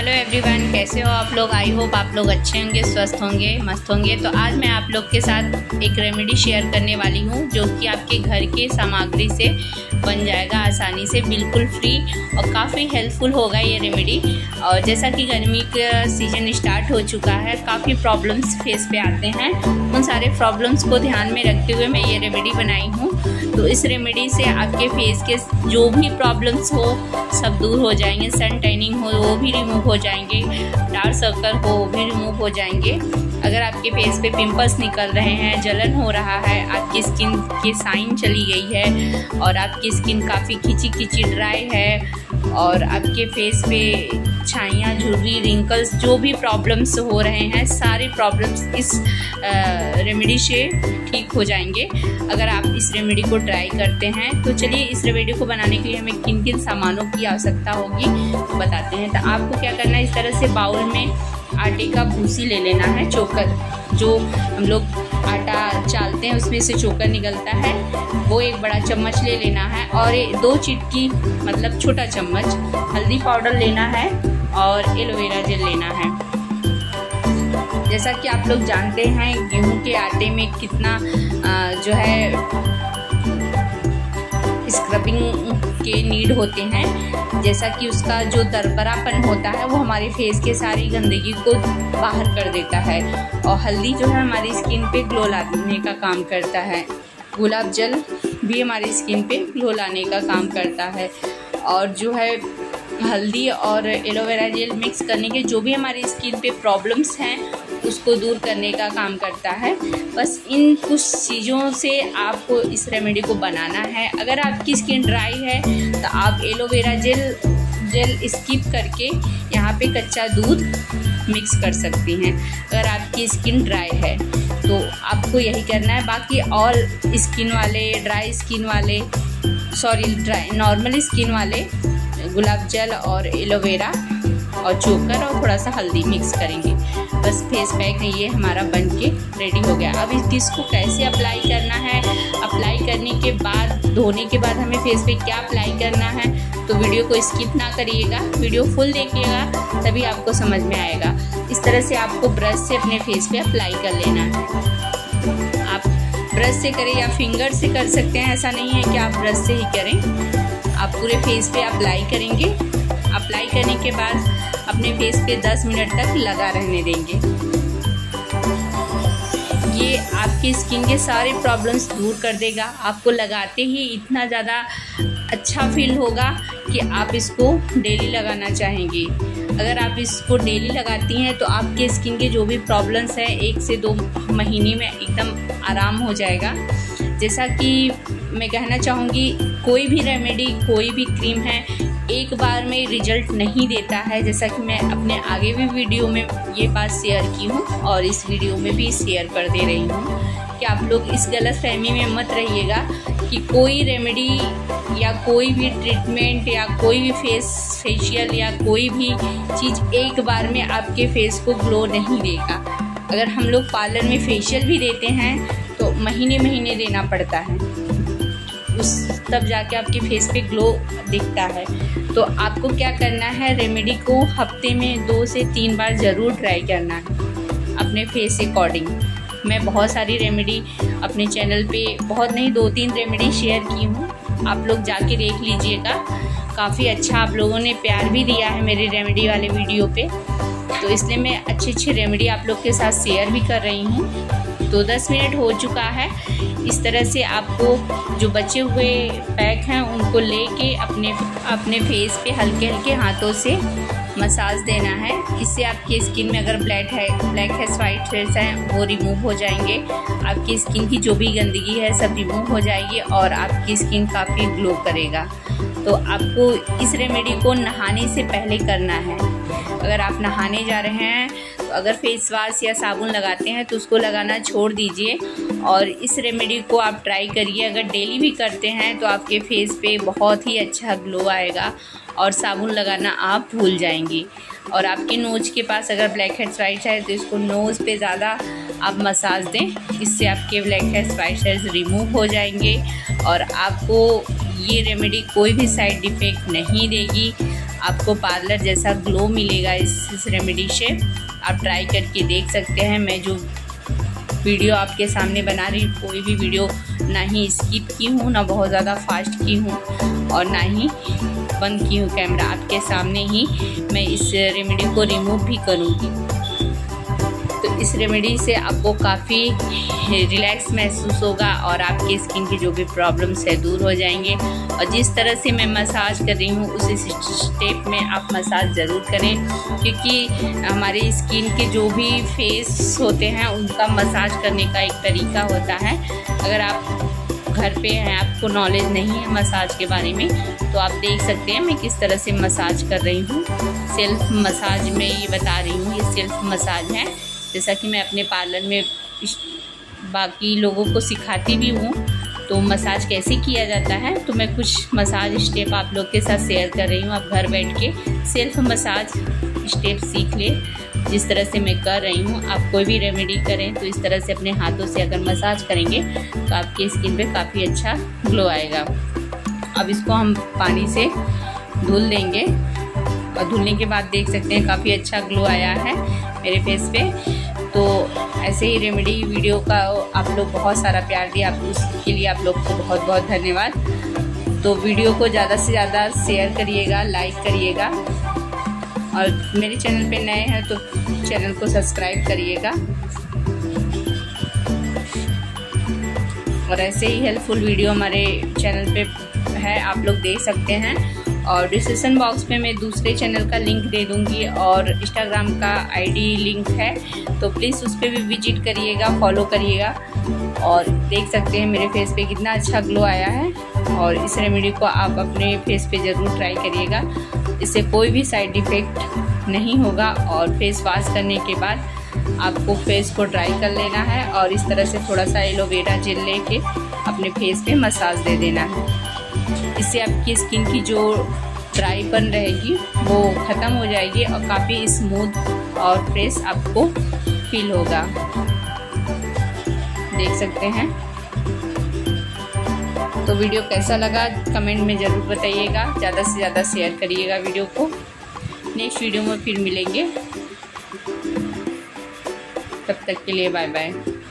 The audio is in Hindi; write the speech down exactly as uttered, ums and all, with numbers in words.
हेलो एवरीवन, कैसे हो आप लोग। आई होप आप लोग अच्छे होंगे, स्वस्थ होंगे, मस्त होंगे। तो आज मैं आप लोग के साथ एक रेमेडी शेयर करने वाली हूँ जो कि आपके घर के सामग्री से बन जाएगा आसानी से, बिल्कुल फ्री और काफ़ी हेल्पफुल होगा ये रेमेडी। और जैसा कि गर्मी का सीज़न स्टार्ट हो चुका है, काफ़ी प्रॉब्लम्स फेस पे आते हैं। उन सारे प्रॉब्लम्स को ध्यान में रखते हुए मैं ये रेमेडी बनाई हूँ। तो इस रेमेडी से आपके फेस के जो भी प्रॉब्लम्स हो सब दूर हो जाएंगे। सन टैनिंग हो वो भी रिमूव हो जाएंगे, डार्क सर्कल हो वो भी रिमूव हो जाएंगे। अगर आपके फेस पे पिंपल्स निकल रहे हैं, जलन हो रहा है, आपकी स्किन की साइन चली गई है और आपकी स्किन काफ़ी खिंची खिंची ड्राई है और आपके फेस पे छाइयाँ, झुर्री, रिंकल्स, जो भी प्रॉब्लम्स हो रहे हैं सारे प्रॉब्लम्स इस रेमेडी से ठीक हो जाएंगे अगर आप इस रेमेडी को ट्राई करते हैं। तो चलिए इस रेमेडी को बनाने के लिए हमें किन किन सामानों की आवश्यकता होगी तो बताते हैं। तो आपको क्या करना है, इस तरह से बाउल में आटे का भूसी ले लेना है, चोकर, जो हम लोग आटा चालते हैं उसमें से चोकर निकलता है, वो एक बड़ा चम्मच ले लेना है। और दो चिटकी मतलब छोटा चम्मच हल्दी पाउडर लेना है और एलोवेरा जेल लेना है। जैसा कि आप लोग जानते हैं गेहूं के आटे में कितना जो है स्क्रबिंग के नीड होते हैं, जैसा कि उसका जो दरदरापन होता है वो हमारे फेस के सारी गंदगी को बाहर कर देता है। और हल्दी जो है हमारी स्किन पे ग्लो लाने का काम करता है। गुलाब जल भी हमारी स्किन पे ग्लो लाने का काम करता है। और जो है हल्दी और एलोवेरा जेल मिक्स करने के जो भी हमारी स्किन पे प्रॉब्लम्स हैं उसको दूर करने का काम करता है। बस इन कुछ चीज़ों से आपको इस रेमेडी को बनाना है। अगर आपकी स्किन ड्राई है तो आप एलोवेरा जेल जेल स्किप करके यहाँ पे कच्चा दूध मिक्स कर सकती हैं अगर आपकी स्किन ड्राई है तो आपको यही करना है। बाकी ऑल स्किन वाले, ड्राई स्किन वाले, सॉरी ड्राई नॉर्मल स्किन वाले गुलाब जल और एलोवेरा और चोकर और थोड़ा सा हल्दी मिक्स करेंगे। बस फेस पैक ये हमारा बन के रेडी हो गया। अब इस डिश को कैसे अप्लाई करना है, अप्लाई करने के बाद, धोने के बाद हमें फेस पे क्या अप्लाई करना है, तो वीडियो को स्किप ना करिएगा, वीडियो फुल देखिएगा तभी आपको समझ में आएगा। इस तरह से आपको ब्रश से अपने फेस पे अप्लाई कर लेना है। आप ब्रश से करें या फिंगर से कर सकते हैं, ऐसा नहीं है कि आप ब्रश से ही करें। आप पूरे फेस पे अप्लाई करेंगे। अप्लाई करने के बाद अपने फेस पे दस मिनट तक लगा रहने देंगे। ये आपकी स्किन के सारे प्रॉब्लम्स दूर कर देगा। आपको लगाते ही इतना ज़्यादा अच्छा फील होगा कि आप इसको डेली लगाना चाहेंगी। अगर आप इसको डेली लगाती हैं तो आपके स्किन के जो भी प्रॉब्लम्स हैं एक से दो महीने में एकदम आराम हो जाएगा। जैसा कि मैं कहना चाहूँगी, कोई भी रेमेडी, कोई भी क्रीम है एक बार में रिजल्ट नहीं देता है। जैसा कि मैं अपने आगे भी वीडियो में ये बात शेयर की हूँ और इस वीडियो में भी शेयर कर दे रही हूँ कि आप लोग इस गलत फहमी में मत रहिएगा कि कोई रेमेडी या कोई भी ट्रीटमेंट या कोई भी फेस फेशियल या कोई भी चीज़ एक बार में आपके फेस को ग्लो नहीं देगा। अगर हम लोग पार्लर में फेशियल भी देते हैं तो महीने महीने देना पड़ता है, उस तब जाके आपके फेस पे ग्लो दिखता है। तो आपको क्या करना है, रेमेडी को हफ्ते में दो से तीन बार ज़रूर ट्राई करना है अपने फेस अकॉर्डिंग। मैं बहुत सारी रेमेडी अपने चैनल पे, बहुत नहीं दो तीन रेमेडी शेयर की हूँ, आप लोग जाके देख लीजिएगा। काफ़ी अच्छा आप लोगों ने प्यार भी दिया है मेरे रेमेडी वाले वीडियो पे, तो इसलिए मैं अच्छी अच्छी रेमेडी आप लोग के साथ शेयर भी कर रही हूँ। तो दस मिनट हो चुका है। इस तरह से आपको जो बचे हुए पैक हैं उनको लेके अपने अपने फेस पे हल्के हल्के हाथों से मसाज देना है। इससे आपकी स्किन में अगर ब्लैक है ब्लैक हेड्स, वाइट हेड्स हैं वो रिमूव हो जाएंगे। आपकी स्किन की जो भी गंदगी है सब रिमूव हो जाएगी और आपकी स्किन काफ़ी ग्लो करेगा। तो आपको इस रेमेडी को नहाने से पहले करना है। अगर आप नहाने जा रहे हैं तो अगर फेस वॉश या साबुन लगाते हैं तो उसको लगाना छोड़ दीजिए और इस रेमेडी को आप ट्राई करिए। अगर डेली भी करते हैं तो आपके फेस पे बहुत ही अच्छा ग्लो आएगा और साबुन लगाना आप भूल जाएंगी। और आपके नोज के पास अगर ब्लैक हेड्स, वाइट है तो इसको नोज़ पे ज़्यादा आप मसाज दें, इससे आपके blackheads, whiteheads remove हो जाएंगे और आपको ये रेमेडी कोई भी साइड इफ़ेक्ट नहीं देगी। आपको पार्लर जैसा ग्लो मिलेगा इस, इस रेमेडी से। आप ट्राई करके देख सकते हैं। मैं जो वीडियो आपके सामने बना रही हूँ, कोई भी वीडियो ना ही स्किप की हूँ, ना बहुत ज़्यादा फास्ट की हूँ और ना ही बंद की हूँ कैमरा। आपके सामने ही मैं इस रेमेडी को रिमूव भी करूँगी। तो इस रेमेडी से आपको काफ़ी रिलैक्स महसूस होगा और आपकी स्किन की जो भी प्रॉब्लम्स है दूर हो जाएंगे। और जिस तरह से मैं मसाज कर रही हूँ उस स्टेप में आप मसाज ज़रूर करें, क्योंकि हमारी स्किन के जो भी फेस होते हैं उनका मसाज करने का एक तरीका होता है। अगर आप घर पे हैं, आपको नॉलेज नहीं है मसाज के बारे में, तो आप देख सकते हैं मैं किस तरह से मसाज कर रही हूँ। सेल्फ मसाज में ये बता रही हूँ, ये सेल्फ मसाज है। जैसा कि मैं अपने पार्लर में बाकी लोगों को सिखाती भी हूँ तो मसाज कैसे किया जाता है, तो मैं कुछ मसाज स्टेप आप लोग के साथ शेयर कर रही हूँ। आप घर बैठ के सेल्फ मसाज स्टेप सीख ले। जिस तरह से मैं कर रही हूँ, आप कोई भी रेमेडी करें तो इस तरह से अपने हाथों से अगर मसाज करेंगे तो आपकी स्किन पे काफ़ी अच्छा ग्लो आएगा। अब इसको हम पानी से धुल देंगे और धुलने के बाद देख सकते हैं काफ़ी अच्छा ग्लो आया है मेरे फेस पे। तो ऐसे ही रेमेडी वीडियो का आप लोग बहुत सारा प्यार दिया, आप उसके लिए आप लोग को बहुत बहुत धन्यवाद। तो वीडियो को ज़्यादा से ज़्यादा शेयर करिएगा, लाइक करिएगा और मेरे चैनल पे नए हैं तो चैनल को सब्सक्राइब करिएगा। और ऐसे ही हेल्पफुल वीडियो हमारे चैनल पे है, आप लोग देख सकते हैं। और डिस्क्रिप्शन बॉक्स में मैं दूसरे चैनल का लिंक दे दूंगी और इंस्टाग्राम का आईडी लिंक है, तो प्लीज़ उस पर भी विजिट करिएगा, फॉलो करिएगा। और देख सकते हैं मेरे फेस पे कितना अच्छा ग्लो आया है। और इस रेमेडी को आप अपने फेस पे ज़रूर ट्राई करिएगा, इससे कोई भी साइड इफ़ेक्ट नहीं होगा। और फेस वॉश करने के बाद आपको फेस को ड्राई कर लेना है और इस तरह से थोड़ा सा एलोवेरा जेल लेके अपने फेस पे मसाज दे देना है। इससे आपकी स्किन की जो ड्राईपन रहेगी वो ख़त्म हो जाएगी और काफ़ी स्मूथ और फ्रेश आपको फील होगा। देख सकते हैं। तो वीडियो कैसा लगा कमेंट में ज़रूर बताइएगा, ज़्यादा से ज़्यादा शेयर करिएगा वीडियो को। नेक्स्ट वीडियो में फिर मिलेंगे, तब तक के लिए बाय बाय।